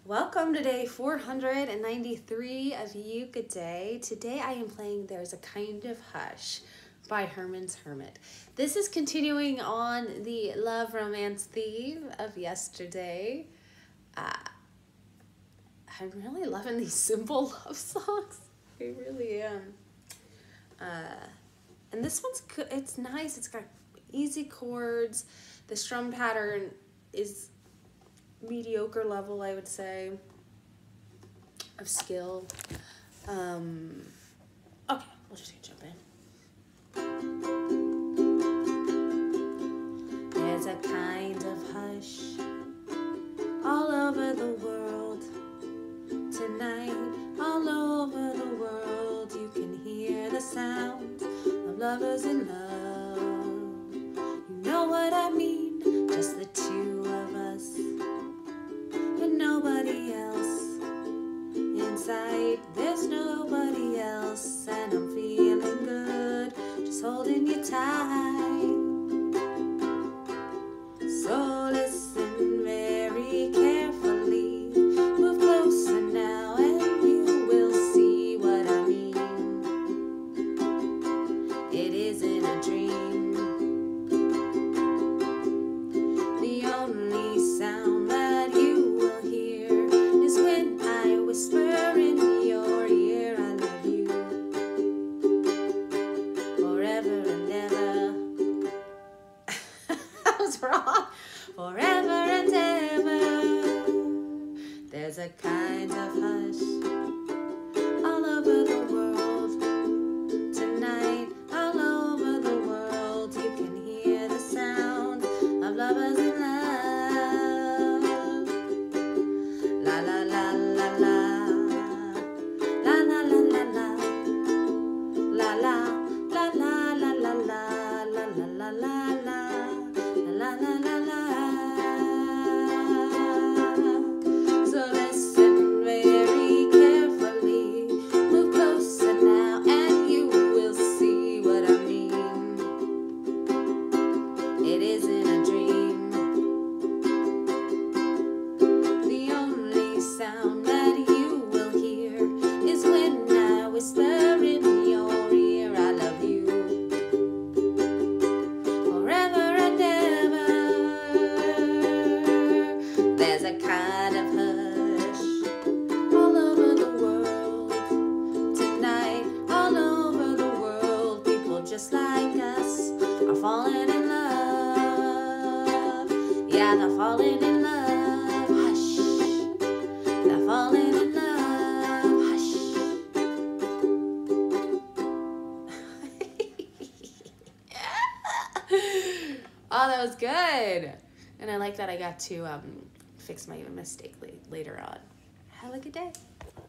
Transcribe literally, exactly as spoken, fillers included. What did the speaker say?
Welcome to day four hundred ninety-three of Uke-A-Day. Today I am playing There's a Kind of Hush by Herman's Hermit. This is continuing on the love romance theme of yesterday. Uh, I'm really loving these simple love songs. I really am. Uh, and this one's good. It's nice. It's got easy chords. The strum pattern is mediocre level, I would say, of skill. Um, okay, we'll just jump in. There's a kind of hush all over the world tonight. All over the world you can hear the sound of lovers in love. You know what I mean, just the two of us and nobody else. Inside there's nobody else, and I'm feeling good, just holding you tight. So listen very carefully, move closer now and you will see what I mean. It isn't a dream. The only sound that you will hear is when I whisper in your ear, I love you forever and ever. That was wrong. Forever and ever. There's a kind of hush all over the world tonight. All over the world you can hear the sound of lovers in love. La la la la la. La la la la la. La la la la la la la la la la la la la la la. So listen very carefully, move closer now and you will see what I mean. It isn't a dream. The only sound that you will hear is when I whisper in your ear, I love you forever and ever. There's a kind of hush all over the world tonight. All over the world, people just like us are falling in love. Yeah, they're falling in love. Hush. They're falling in love. Hush. Oh, that was good. And I like that I got to um, fix my mistake later on. Have a good day.